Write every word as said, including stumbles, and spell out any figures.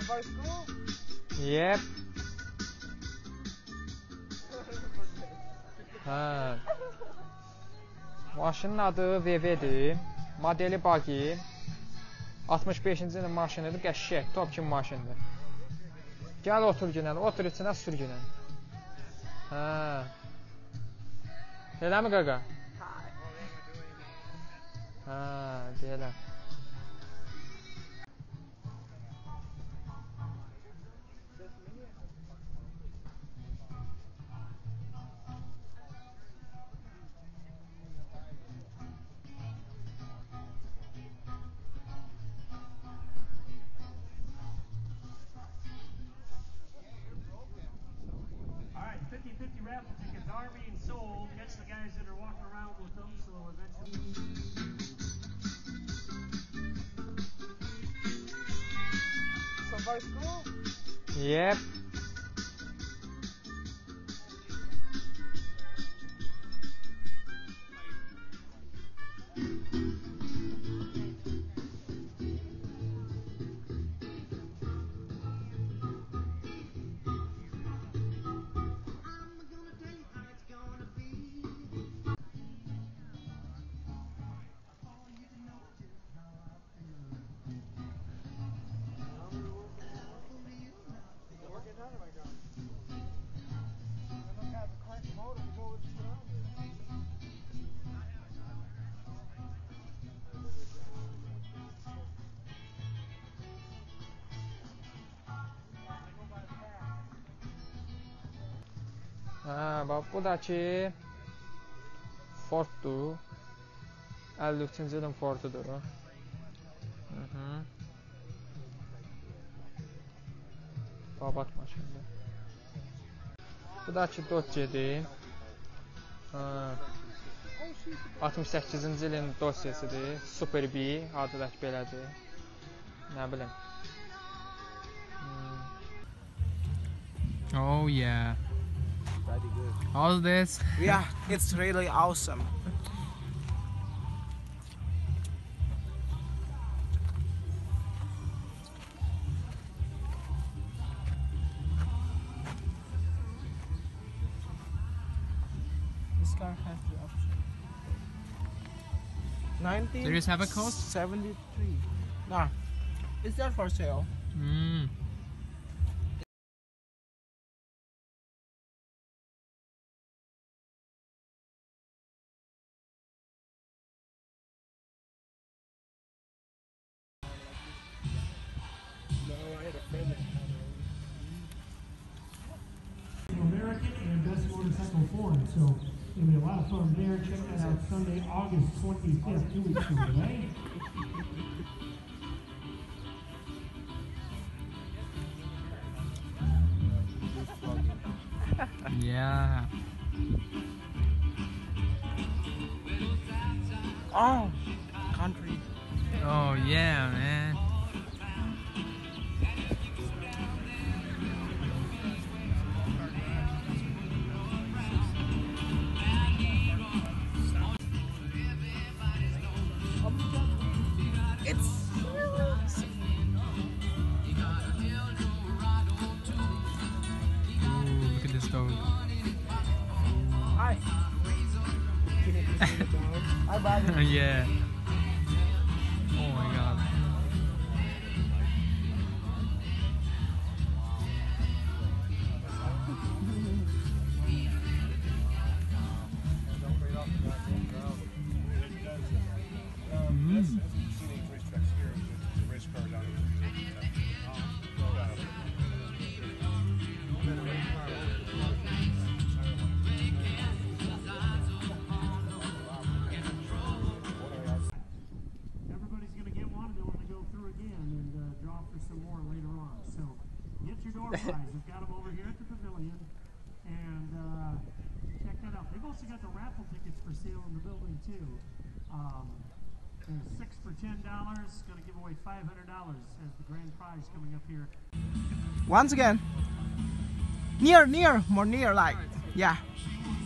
Yep. Ha. Maşının adı V V'dir. Modeli buggy. altmış beşinci ilin maşınıdır. Qəşşək, top kimi maşındır. Gəl otur günən, otur içinə sür günən. Hə. Elə mi qaqa? Hə, deyələm. fifty fifty raffle tickets are being sold. That's the guys that are walking around with them, so eventually. So far school? Yep. Ha, bax bu da ki Forddur. əlli üçüncü ilin Fordudur o. Hı -hı. Babat maşındır. Bu da ki Dodge'dir. altmış səkkizinci ilin dosyasıdır. Super B adı da ki belədir. Nə bilim. Oh yeah. How's this? Yeah, it's really awesome. This car has the option. nineteen Does yours have a cost? seventy-three. No. Is that for sale? Mm. American and Best Motorcycle Forum, so it'll be a lot of fun there. Check that out Sunday, August twenty-fifth, two weeks from today. Yeah. Oh, country. Oh yeah, man. It's Ooh, look at this dog. hi. Hi, buddy. Yeah. Oh my god. Mm. Everybody's going to get one. They want to go through again and uh, draw for some more later on. So get your door prize. We've got them over here at the pavilion. And uh, check that out. They've also got the raffle tickets for sale in the building, too. Um, there's six for ten dollars. Going to give away five hundred dollars as the grand prize coming up here. Once again. Near, near, more near, like, yeah.